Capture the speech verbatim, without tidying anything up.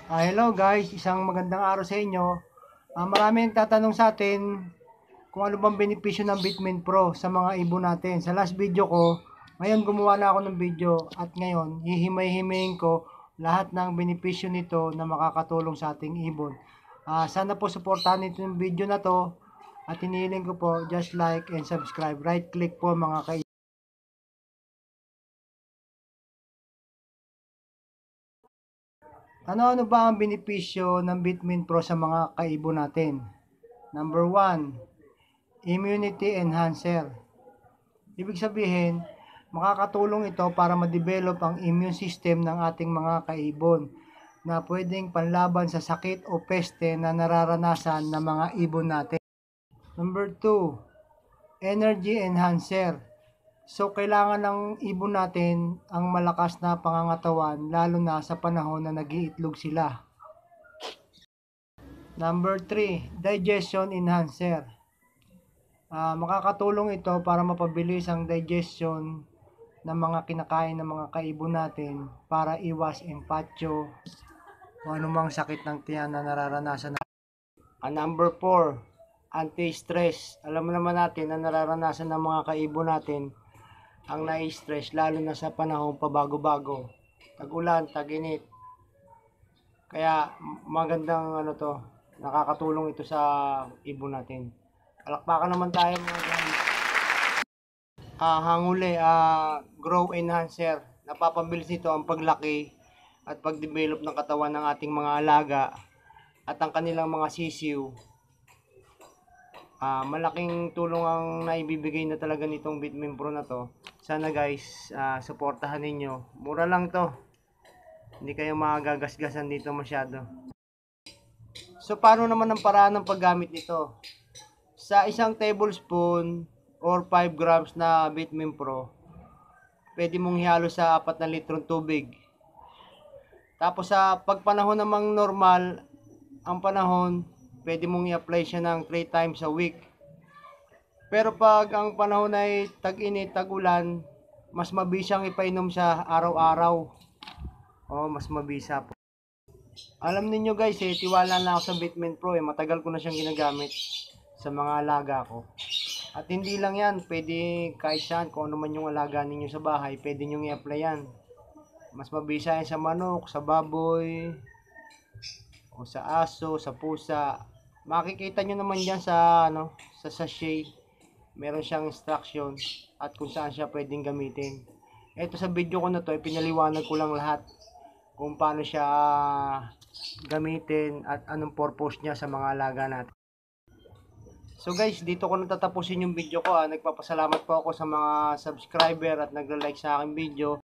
Ah, hello guys, isang magandang araw sa inyo. Ah, marami nagtatanong sa atin kung ano bang benepisyo ng Bitmin Pro sa mga ibon natin. Sa last video ko, ngayon gumawa na ako ng video at ngayon hihimay-himayin ko lahat ng benepisyo nito na makakatulong sa ating ibon. Ah, sana po suportahan nito yung video na to at hinihiling ko po just like and subscribe. Right click po mga kaibigan. Ano-ano ba ang benepisyo ng Bitmin Pro sa mga kaibon natin? Number one, immunity enhancer. Ibig sabihin, makakatulong ito para ma-develop ang immune system ng ating mga kaibon na pwedeng panlaban sa sakit o peste na nararanasan ng mga ibon natin. Number two, energy enhancer. So, kailangan ng ibon natin ang malakas na pangangatawan lalo na sa panahon na nag-iitlog sila. Number three, digestion enhancer. Uh, makakatulong ito para mapabilis ang digestion ng mga kinakain ng mga kaibon natin para iwas empatyo o anumang sakit ng tiyan na nararanasan. Uh, number four, anti-stress. Alam mo naman natin na nararanasan ng mga kaibon natin ang nai-stress lalo na sa panahon pabago-bago. Tag-ulan, tag-init. Kaya magandang ano to, nakakatulong ito sa ibon natin. Palakpakan naman tayo mga guys. Ah, hanguli, ah, grow enhancer. Napapabilis nito ang paglaki at pag-develop ng katawan ng ating mga alaga at ang kanilang mga sisiw. Ah, malaking tulong ang naibibigay na talaga nitong Bitmin Pro na to. Sana guys, ah, suportahan ninyo. Mura lang to. Hindi kayo magagasgasan dito masyado. So, paano naman ang paraan ng paggamit nito? Sa isang tablespoon or five grams na Bitmin Pro, pwede mong ihalo sa apat na litrong tubig. Tapos sa pagpanahon namang normal, ang panahon, pwede mong i-apply siya ng three times a week. Pero pag ang panahon ay tag-init, tag-ulan, mas mabisang ipainom siya araw-araw. O, mas mabisa po. Alam niyo guys, eh, tiwala na ako sa Bitmin Pro. Eh. Matagal ko na siyang ginagamit sa mga alaga ko. At hindi lang yan, pwede kahit saan, kung ano man yung alaga ninyo sa bahay, pwede nyo i-apply yan. Mas mabisa yan sa manok, sa baboy, o sa aso, sa pusa. Makikita nyo naman yan sa, ano, sa sachet. Meron siyang instruction at kung saan siya pwedeng gamitin. Ito sa video ko na to, pinaliwanag ko lang lahat kung paano siya gamitin at anong purpose niya sa mga alaga natin. So guys, dito ko natatapusin yung video ko. Ah. Nagpapasalamat po ako sa mga subscriber at nagla-like sa aking video.